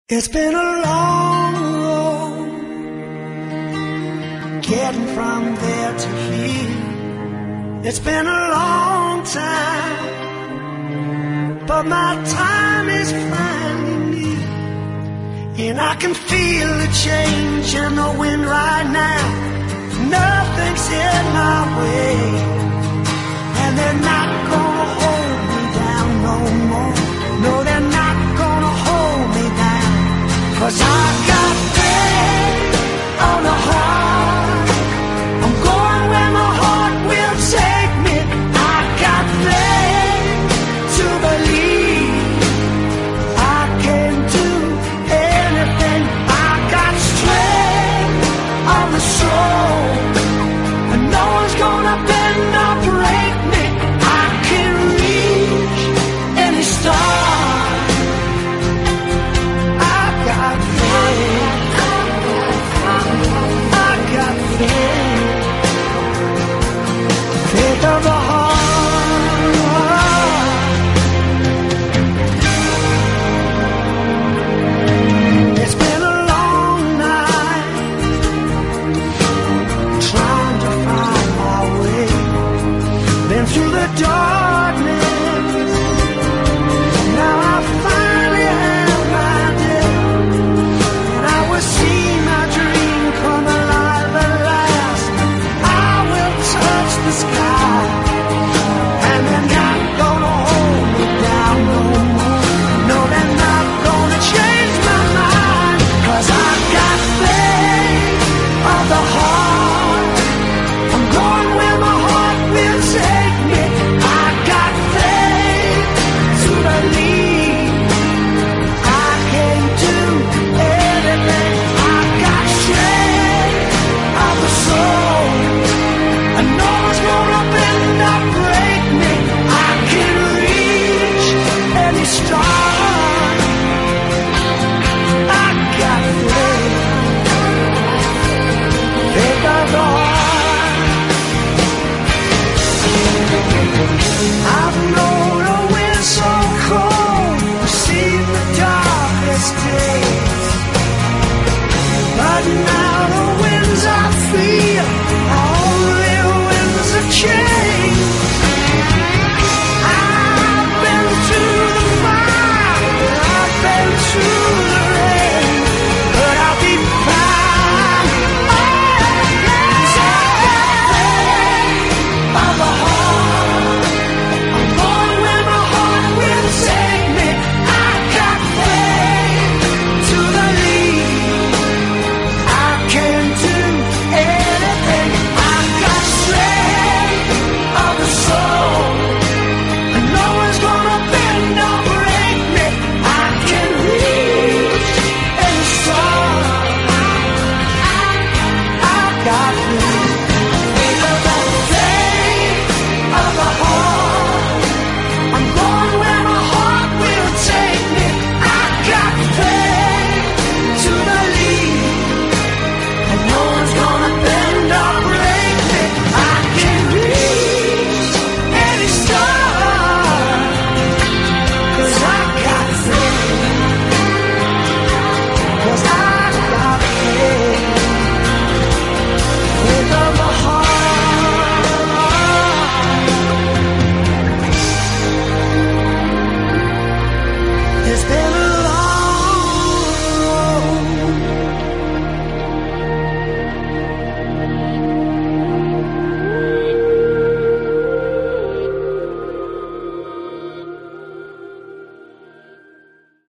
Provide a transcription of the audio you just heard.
It's been a long road getting from there to here. It's been a long time, but my time is finally near. And I can feel the change in the wind right now. Nothing's in my way, and they're not gonna hold me down no more.